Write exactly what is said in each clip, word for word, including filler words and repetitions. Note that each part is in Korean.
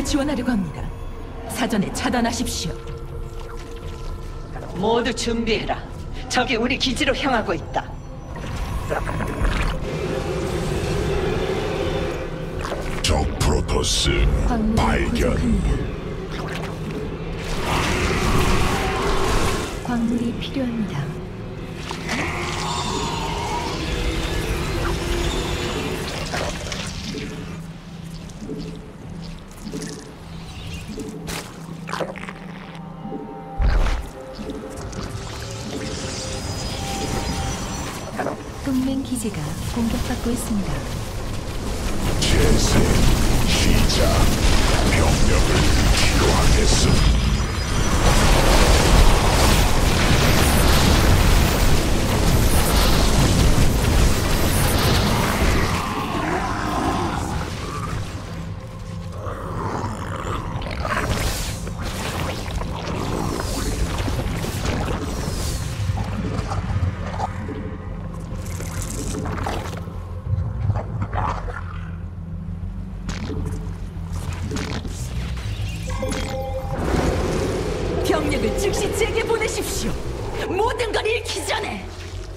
지원하려고 합니다. 사전에 차단하십시오. 모두 준비해라. 적이 우리 기지로 향하고 있다. 적 프로토스 광물이 발견. 부족합니다. 광물이 필요합니다. 동맹 기지가 공격받고 있습니다. 재생 시작. 병력을 필요하겠음. 병력을 즉시 제게 보내십시오. 모든 걸 잃기 전에.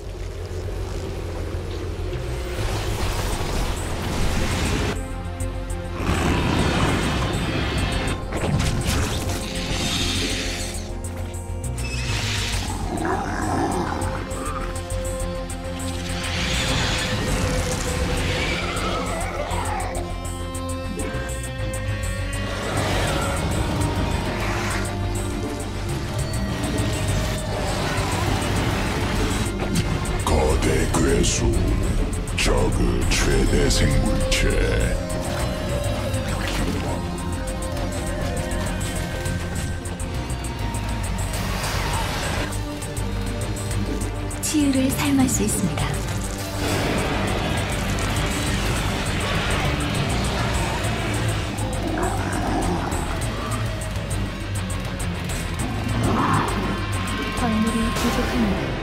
거대 괴수. 저그 최대 생물체. 치유를 사용할 수 있습니다. 광물이 부족합니다.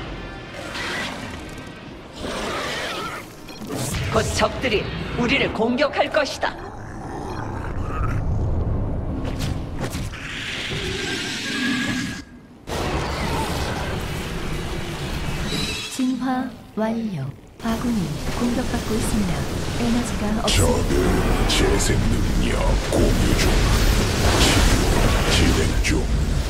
곧 적들이 우리를 공격할 것이다. 진화 완료. 아군이 공격받고 있습니다. 에너지가 없습니다. 저그 재생 능력 공유 중. 치유 진행 중.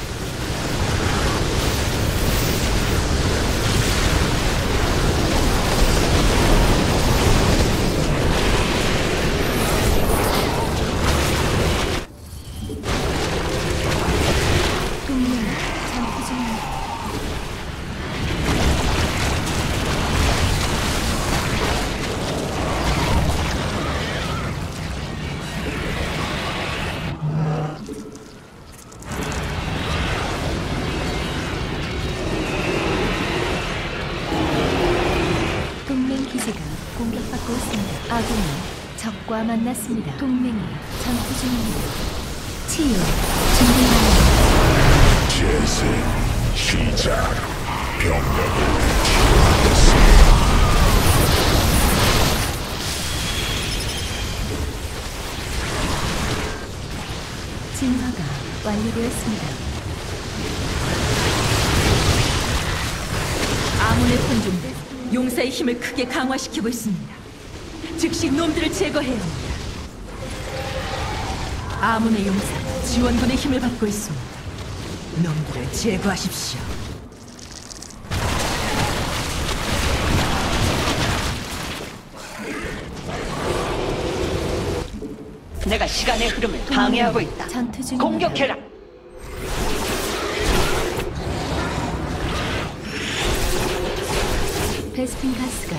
동맹이 전투 중입니다. 동맹 기지가 공격받고 있습니다. 아군이 적과 만났습니다. 동맹이 전투 중입니다. 치유 준비 완료. 재생 시작. 병력을 필요하겠음. 진화가 완료되었습니다. 아몬의 혼종들 용사의 힘을 크게 강화시키고 있습니다. 즉시 놈들을 제거해야 합니다. 아몬의 용사가 지원군의 힘을 받고 있습니다. 놈들을 제거하십시오. 내가 시간의 흐름을 방해하고 있다. 전투 중입니다. 공격해라. 베스핀 가스가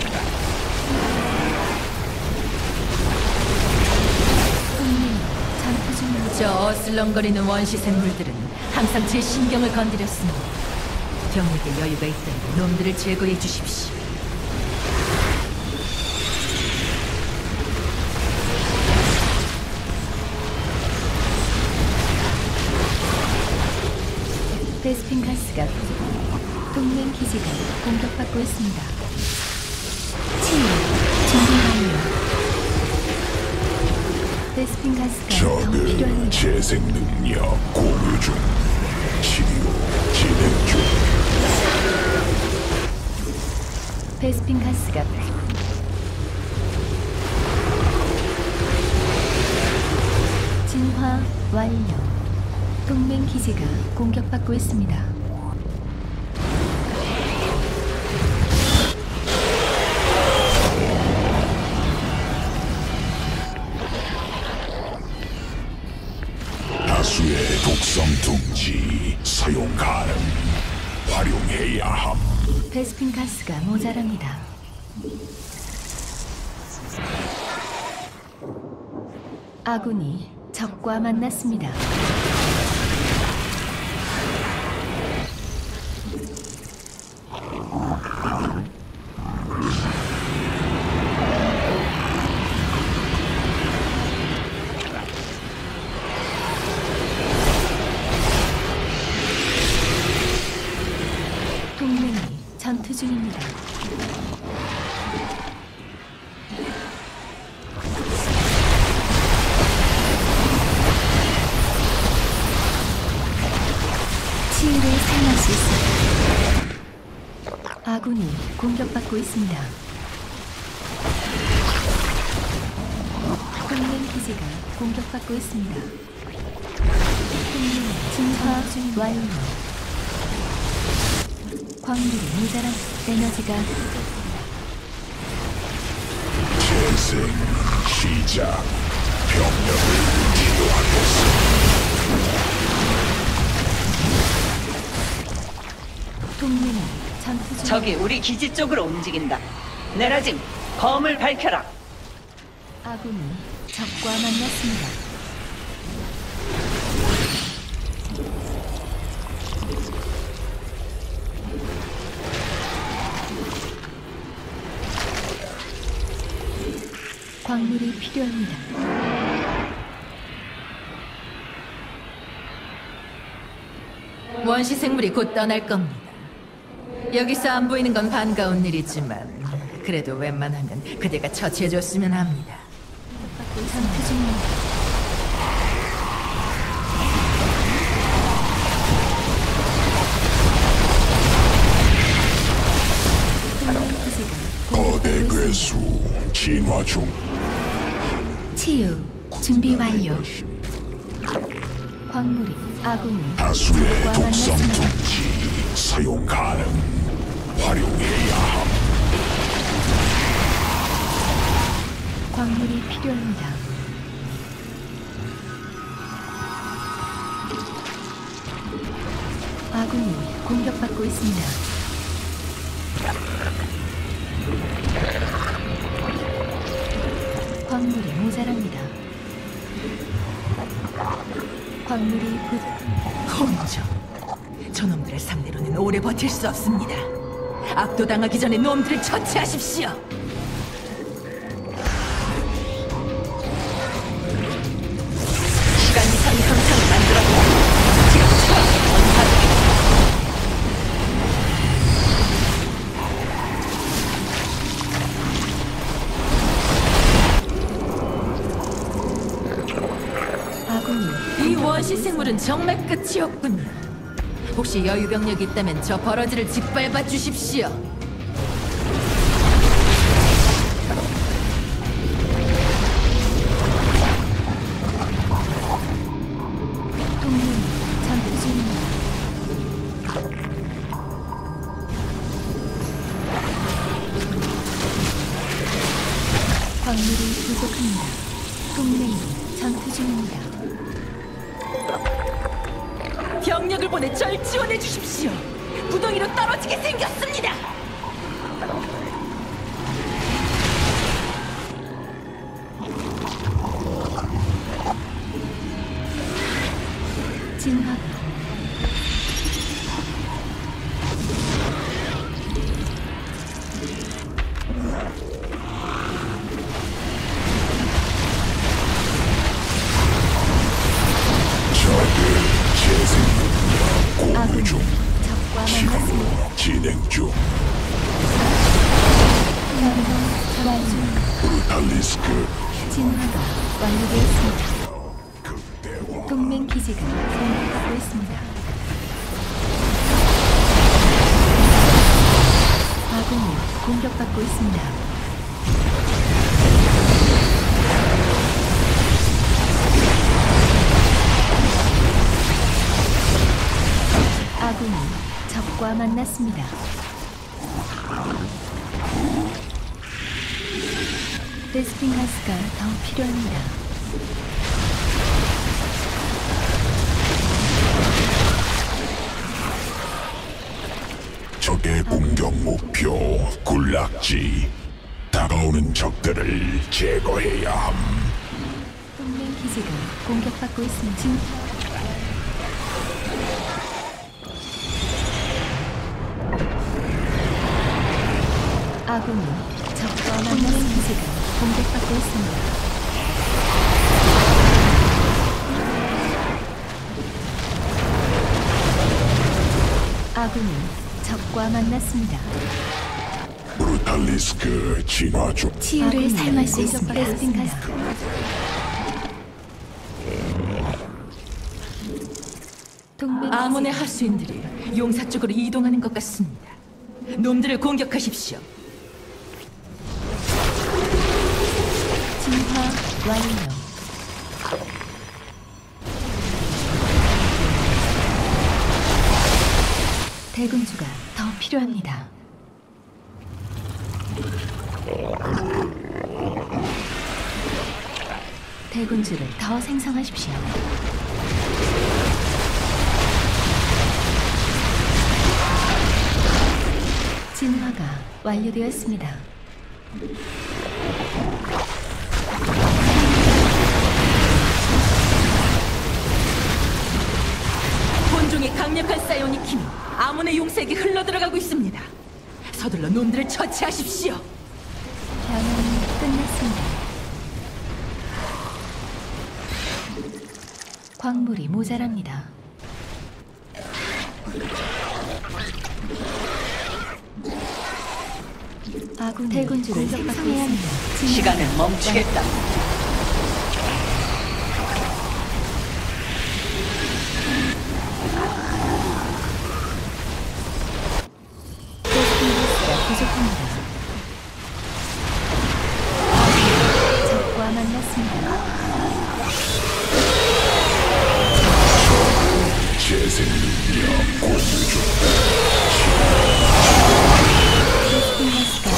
동맹이 전투 중입니다. 저 어슬렁거리는 원시 생물들은 항상 제 신경을 건드렸습니다. 병력에 여유가 있다면 놈들을 제거해 주십시오. 베스핀 가스가 부족. 동맹 기지가 공격받고 있습니다. 치유 준비 완료. 베스핀 가스가 더 적은 필요합니다. 재생 능력 공유 중. 치료 진행 중. 베스핀 가스가 진화 완료. 동맹 기지가 공격받고 있습니다. 다수의 독성 둥지 사용 가능. 활용해야 함. 베스핀 가스가 모자랍니다. 아군이 적과 만났습니다. 동맹이 전투 중입니다. 치유를 사용할 수 있습니다. 아군이 공격받고 있습니다. 동맹 기지가 공격받고 있습니다. 동맹 진화 완료. 광물이 모자란 에너지가 재생 시작. 병력을 치료하겠어. 동맹이 전투 중. 적이 우리 기지 쪽으로 움직인다. 내라짐, 검을 밝혀라. 아군이 적과 만났습니다. 광물이 필요합니다. 원시 생물이 곧 떠날 겁니다. 여기서 안 보이는 건 반가운 일이지만 그래도 웬만하면 그대가 처치해줬으면 합니다. 전투 중입니다. 동맹 기지가 거대 공격받고 괴수 진화 중. 있습니다. 치유 준비 완료. 광물이 아군이 다수의 적과 독성 만났습니다. 둥지 사용 가능. 활용해야 함. 광물이 필요합니다. 아군이 공격받고 있습니다. 광물이 모자랍니다. 광물이 부... 혼종. 저놈들을 상대로는 오래 버틸 수 없습니다. 압도당하기 전에 놈들을 처치하십시오. 시간 이상 현상을 만들어보라. 지금 차 전파들. 아군이 이 원시 생물은 정말 끝이 없군요. 혹시 여유 병력이 있다면 저 버러지를 짓밟아 주십시오. 동맹이 전투 중입니다. 광물이 부족합니다. 동맹이 전투 중입니다. 병력을 보내 절 지원해 주십시오. 구덩이로 떨어지게 생겼습니다. 진화가 적의 재생 능력 공유 아군이 중. 적과 만났습니다. 치료 진행 중. 완료. 브루탈리스크 진화가 완료되었습니다. 극대화 동맹 기지가 공격받고 있습니다. 아군이 공격받고 있습니다. 아군이 적과 만났습니다. 베스핀 가스가 더 필요합니다. 적의 공격 목표 군락지. 다가오는 적들을 제거해야 함. 동맹 기지가 공격받고 있습니다. 진- 아군이 적과 만나는 기지가 공격받고 있습니다. 아군이 적과 만났습니다. 브루탈리스크 진화 중. 치유를 아군이 사용할 수 공격받고 있습니다. 베스핀 있습니다. 가스. 동맹 아몬의 기지가 하수인들이 용사 쪽으로 이동하는 것 같습니다. 놈들을 공격하십시오. 진화 완료. 대군주가 더 필요합니다. 대군주를 더 생성하십시오. 진화가 완료되었습니다. 본종의 강력한 사이오닉 힘이 아몬의 용사에게 흘러들어가고 있습니다. 서둘러 놈들을 처치하십시오. 변형이 끝났습니다. 광물이 모자랍니다. 아군 대군주를 생성해야 합니다. 시간을 멈추겠다. 베스핀가스가 부족합니다. 적과 만났습니다. 재생 능력 공유 중. 베스핀가스가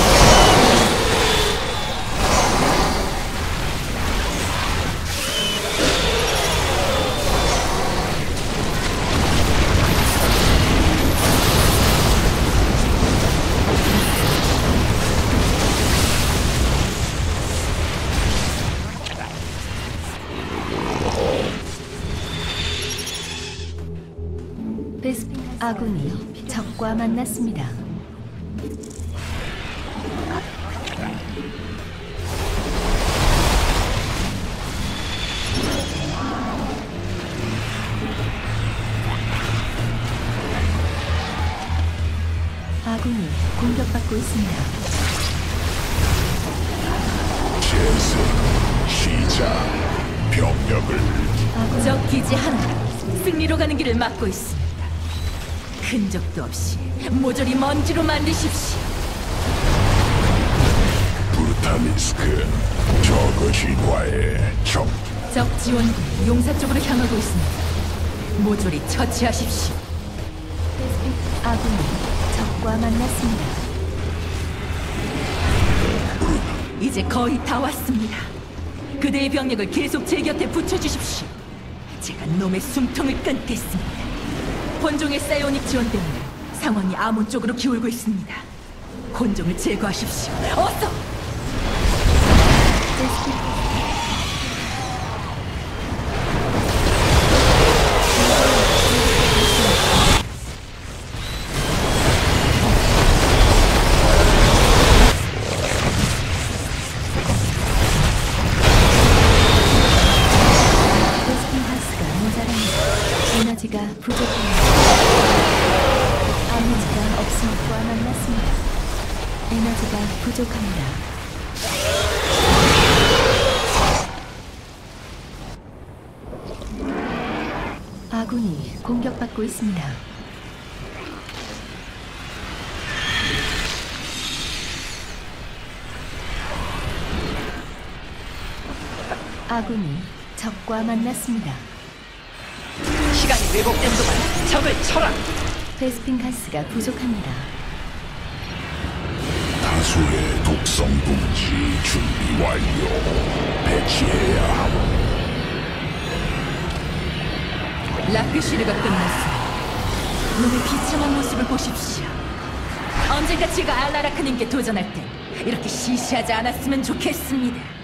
베스핀 아군이 적과 만났습니다. 아군이 공격받고 있습니다. 재생 시작. 병력을 아군 적 기지 하나 승리로 가는 길을 막고 있습니다. 흔적도 없이 모조리 먼지로 만드십시오. 브루탈리스크 저그 진화의 적. 적 지원군이 용사 쪽으로 향하고 있습니다. 모조리 처치하십시오. 베스핀 아군이 적과 만났습니다. 이제 거의 다 왔습니다. 그대의 병력을 계속 제 곁에 붙여주십시오. 제가 놈의 숨통을 끊겠습니다. 본종의 사이오닉 지원 때문에 상황이 아몬 쪽으로 기울고 있습니다. 혼종을 제거하십시오. 어서! 베스핀 베스핀 가스가 모자랍니다. 에너지가 부족합니다. 에너지가 없음과 만났습니다. 에너지가 부족합니다. 아군이 공격받고 있습니다. 아군이 적과 만났습니다. 시간이 왜곡된 동안 적을 쳐라. 베스핀 가스가 부족합니다. 다수의 독성 분지 준비 완료. 배치해야 함. 라크시르가 끝났습니다. 놈의 비참한 모습을 보십시오. 언젠가 제가 알라라크님께 도전할 때 이렇게 시시하지 않았으면 좋겠습니다.